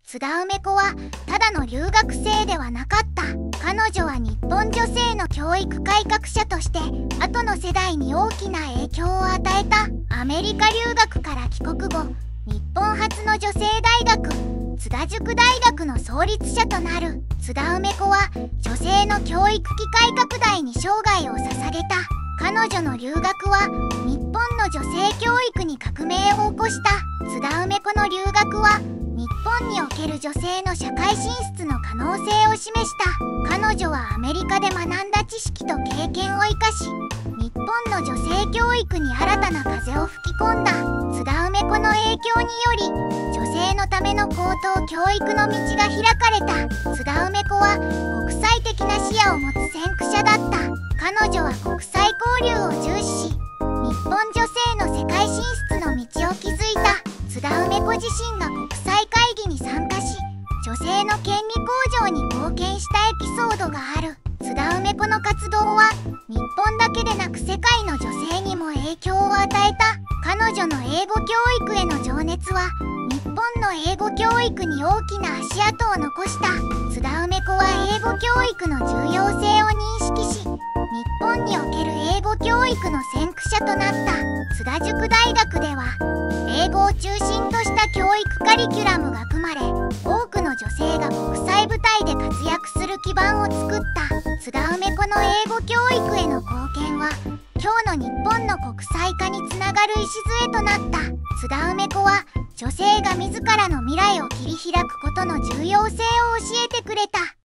津田梅子はただの留学生ではなかった。彼女は日本女性の教育改革者として後の世代に大きな影響を与えた。アメリカ留学から帰国後、日本初の女性大学津田塾大学の創立者となる津田梅子は女性の教育機会拡大に生涯を捧げた。彼女の留学は日本の女性教育に革命を起こした。津田梅子の留学は日本における女性の社会進出の可能性を示した。彼女はアメリカで学んだ知識と経験を生かし、日本の女性教育に新たな風を吹き込んだ。津田梅子の影響により女性のための高等教育の道が開かれた。津田梅子は国際的な視野を持つ先駆者だった。彼女は国際交流を重視し、日本女性の世界進出の道を築いた。津田梅子自身が国際会議に参加し、女性の権利向上に貢献したエピソードがある。津田梅子の活動は日本だけでなく世界の女性にも影響を与えた。彼女の英語教育への情熱は日本の英語教育に大きな足跡を残した。津田梅子は英語教育の重要性を認識し、日本における英語教育の先駆者となった。津田塾大学では英語を中心とした教育カリキュラムが組まれ、多くの女性が国際舞台で活躍する基盤を作った。津田梅子の英語教育への貢献は今日の日本の国際化につながる礎となった。津田梅子は女性が自らの未来を切り開くことの重要性を教えてくれた。